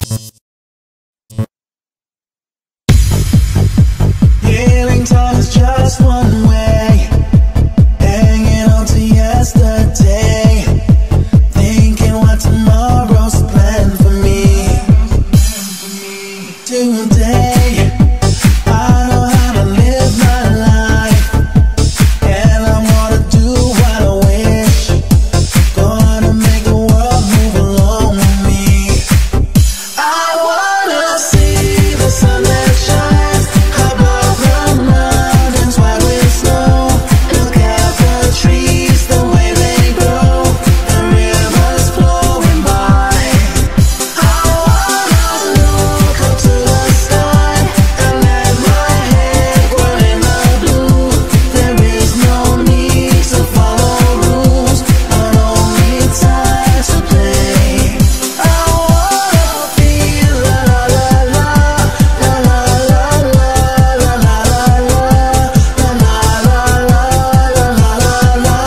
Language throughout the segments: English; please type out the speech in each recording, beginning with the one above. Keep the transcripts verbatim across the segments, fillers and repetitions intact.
Healing time is just one way, hanging on to yesterday, thinking what tomorrow's planned for me. Today, I know how to live my life, and I'm gonna do what I wish. Gonna make the world move along with me. I wanna see the sun that shines above the mountains white with snow. Look at the trees, the way they grow, the rivers flowing by. I wanna look up to the sky and let my head run in the blue. There is no need to follow rules, but only time to play. I wanna feel la la la la la la la la la la la la la la la la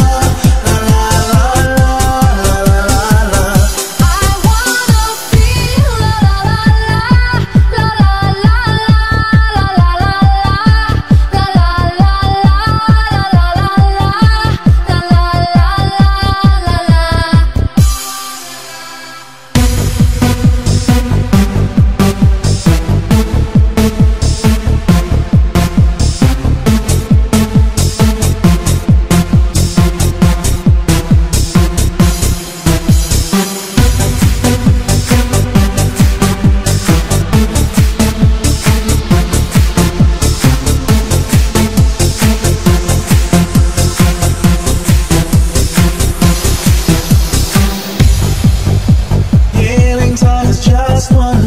Healing time is just one